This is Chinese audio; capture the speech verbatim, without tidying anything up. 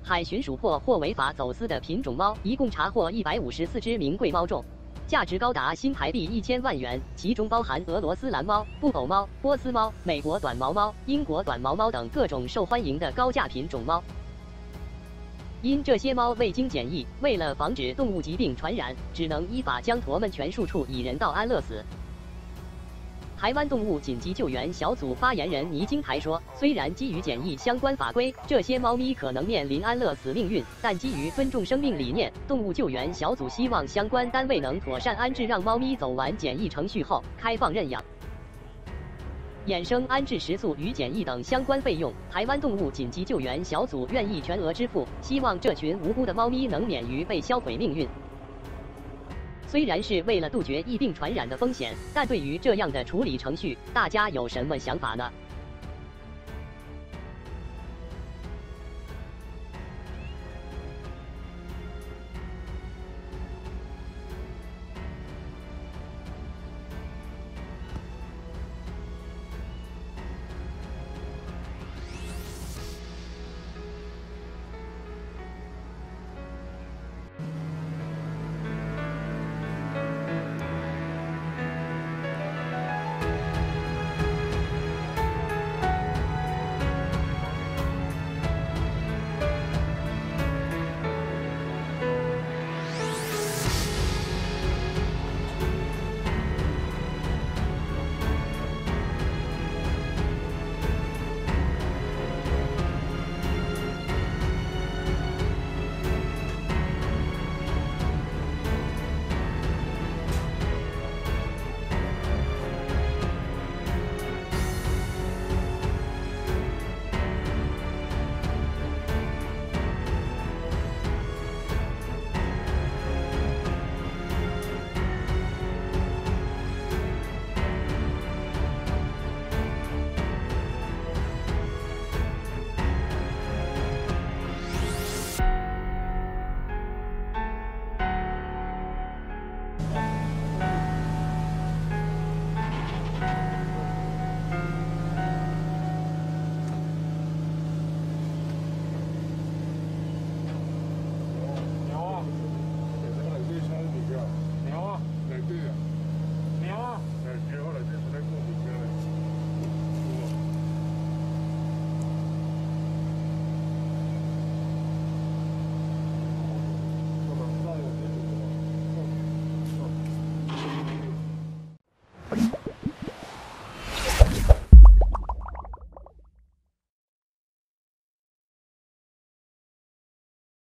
海巡署破获违法走私的品种猫，一共查获一百五十四只名贵猫种，价值高达新台币一千万元，其中包含俄罗斯蓝猫、布偶猫、波斯猫、美国短毛猫、英国短毛猫等各种受欢迎的高价品种猫。因这些猫未经检疫，为了防止动物疾病传染，只能依法将它们全数处以人道安乐死。台湾动物紧急救援小组发言人倪金台说，虽然基于检疫相关法规，这些猫咪可能面临安乐死命运，但基于尊重生命理念，动物救援小组希望相关单位能妥善安置，让猫咪走完检疫程序后开放认养。衍生安置食宿与检疫等相关费用，台湾动物紧急救援小组愿意全额支付，希望这群无辜的猫咪能免于被销毁命运。虽然是为了杜绝疫病传染的风险，但对于这样的处理程序，大家有什么想法呢？